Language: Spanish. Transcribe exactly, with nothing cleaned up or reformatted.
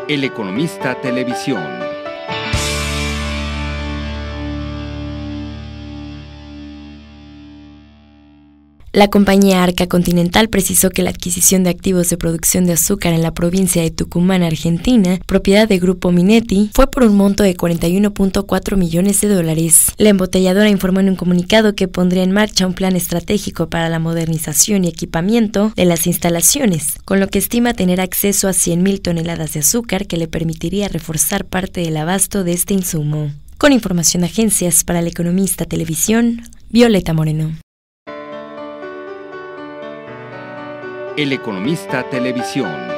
El Economista Televisión. La compañía Arca Continental precisó que la adquisición de activos de producción de azúcar en la provincia de Tucumán, Argentina, propiedad de Grupo Minetti, fue por un monto de cuarenta y uno punto cuatro millones de dólares. La embotelladora informó en un comunicado que pondría en marcha un plan estratégico para la modernización y equipamiento de las instalaciones, con lo que estima tener acceso a cien mil toneladas de azúcar que le permitiría reforzar parte del abasto de este insumo. Con información de agencias para El Economista Televisión, Violeta Moreno. El Economista Televisión.